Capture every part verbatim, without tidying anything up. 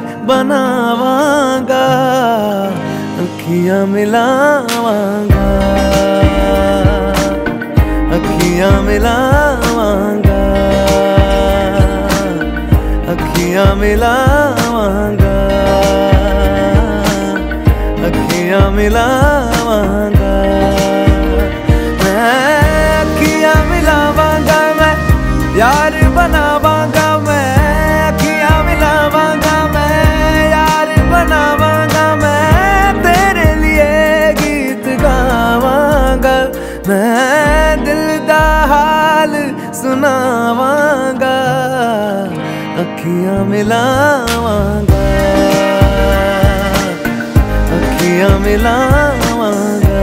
बनावांगा, अखियां मिलावांगा, अखियां मिलावांगा, अखियां मिलावांगा, अखियां मिलावांगा। मैं अखियां मिलावांगा, मैं यार बनावांगा, मैं अखियां मिलावांगा, मैं यार बनावांगा, मैं तेरे लिए गीत गावांगा, मैं दिल दा हाल सुनावांगा, अखियां मिलावांगा, अखियां मिलावांगा,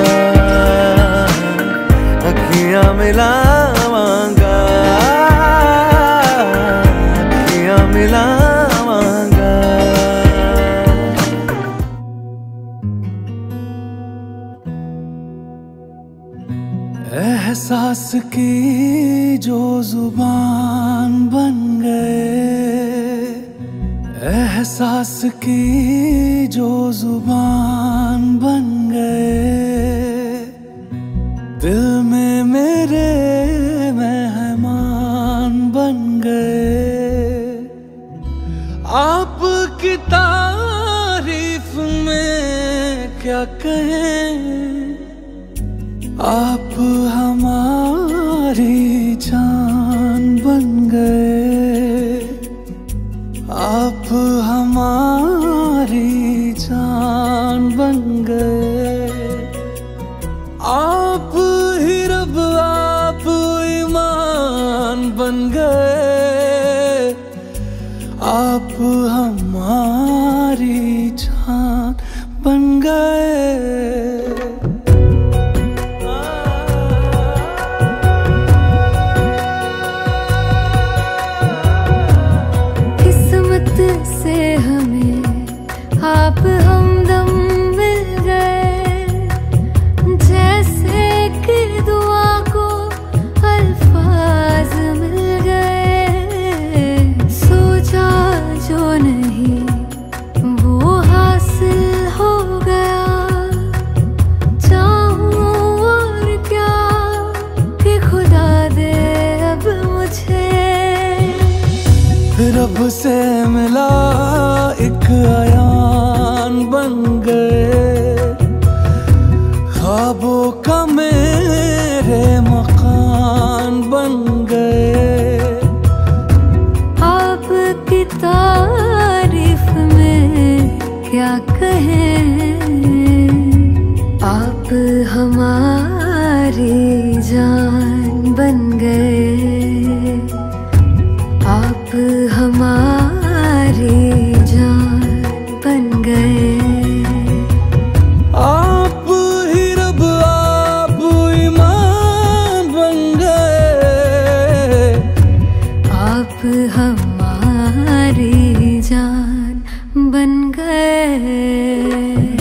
अखियां मिलावांगा, अखियां मिलावांगा। एहसास की जो जुबान बन गए, एहसास की जो जुबान बन गए, दिल में मेरे मेहमान बन गए। आपकी तारीफ में क्या कहें, आप हमारी जान बन गए, आप हमारी जान बन गए। आप ही रब, आप ईमान बन गए, आप हमारी जान बन गए। से हमें आप हमदम मिल गए, जैसे कि दुआ को अल्फाज मिल गए। सोचा जो नहीं वो हासिल हो गया, चाहूं और क्या कि खुदा दे अब मुझे। रब से मिला एक आयान बन गए, ख्वाबों का मेरे मकान बन गए। आपकी तारीफ में क्या कहें, आप हमारी जान बन गए, आप हमारी जान बन गए। आप ही रब, आप ईमान बन गए, आप हमारी जान बन गए।